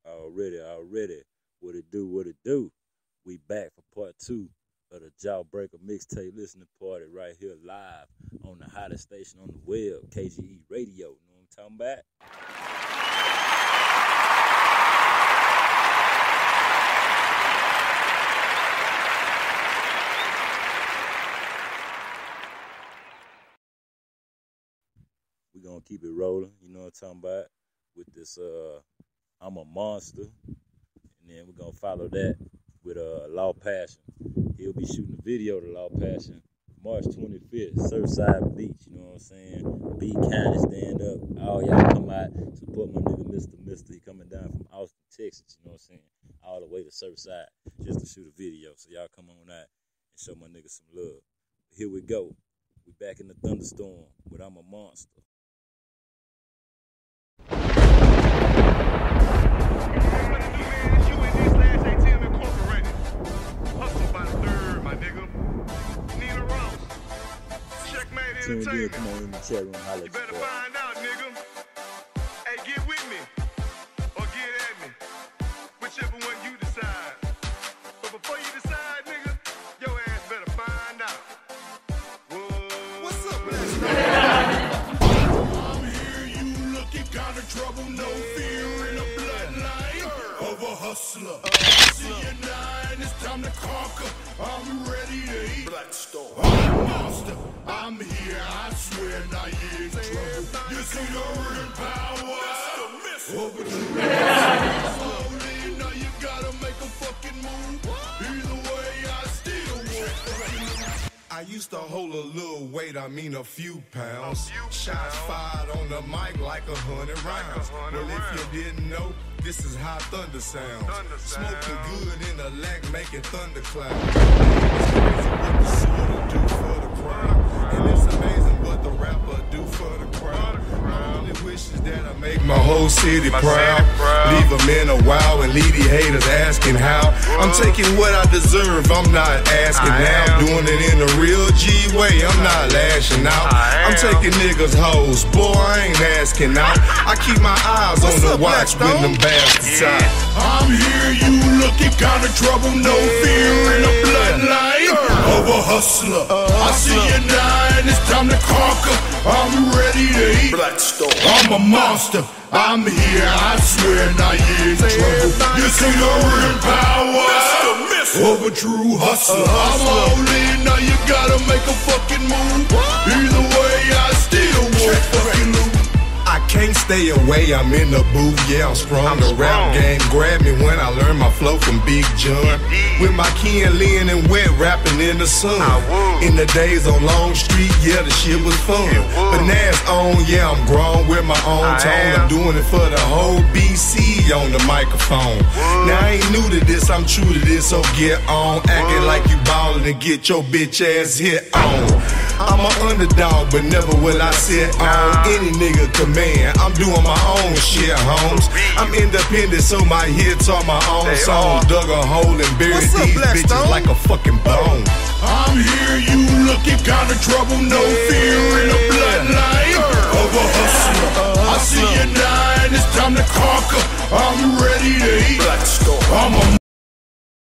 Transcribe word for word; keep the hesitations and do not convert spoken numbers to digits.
Already, already. What it do, what it do. We back for part two of the Jawbreaker mixtape listening party right here live on the hottest station on the web, K G E Radio. You know what I'm talking about? We gonna keep it rolling, you know what I'm talking about, with this uh I'm a Monster. And then we're gonna follow that with uh Law Passion. He'll be shooting a video to Law Passion March twenty-fifth, Surfside Beach, you know what I'm saying? Be kind and stand up. All y'all come out, support my nigga Mister Mister. He coming down from Austin, Texas, you know what I'm saying? All the way to Surfside just to shoot a video. So y'all come on out and show my nigga some love. But here we go. We back in the thunderstorm with I'm a Monster. Tuned in, come on in the chat room, holla. You better find out, nigga. Hey, get with me or get at me, whichever one you decide. But before you decide, nigga, your ass better find out. Whoa. What's up, I'm here, you looking kind of trouble, no fear in a bloodline of a hustler. Uh, See you nine, it's time to conquer. I'm ready to eat. Blackstone. I'm a monster. I'm here, I swear, now you ain't trouble. You see the real power. Over the slowly, now you gotta make a fucking move. Either way, I still won't fucking lose. I used to hold a little weight, I mean a few pounds. A few Shots pounds. Fired on the mic like a hundred rounds. Like a hundred well, rounds. If you didn't know, this is how thunder sounds. Thunder Smoking sound. Good in the lack, making thunderclouds. It's crazy what the sword will do for the crowd. And it's amazing what the rapper do for the crowd. My only wish is that I make my whole city my proud. City proud. Leave them in a while and leave the haters asking how. Whoa. I'm taking what I deserve, I'm not asking I now. Am. Doing it in a real G way, I'm not lashing out. I'm taking niggas hoes, boy, I ain't asking out. I keep my eyes What's on the up, watch when them bastards yeah. out. I'm here, you looking kinda trouble, no yeah. fear in a bloodline uh, of a hustler. Uh, I see you nine, it's time to conquer. I'm ready to eat. Blackstone. I'm a monster. I'm here, I swear, now you ain't trouble. You see the real power over true hustler. I'm all in, now you gotta make a fucking move. Either way, I still won't fucking lose. I can't stay away, I'm in the booth, yeah, I'm strong. I'm the strong. Rap game grabbed me when I learned my flow from Big John. With my Ken, Lynn, and Wet rapping in the sun. In the days on Long Street, yeah, the shit was fun. But now it's on, yeah, I'm grown with my own I tone. Am. I'm doing it for the whole B C on the microphone. Whoa. Now I ain't new to this, I'm true to this, so get on. Acting Whoa. Like you ballin' and get your bitch ass hit on. I'm an underdog, but never will I sit on any nigga command. I'm doing my own shit, homes. I'm independent, so my hits are my own they songs. Dug a hole and buried What's these up, bitches Stone? Like a fucking bone. I'm here, you looking kinda trouble, no yeah. fear in a bloodline of a hustler. I see you nine, it's time to conquer. I'm ready to eat. I'm a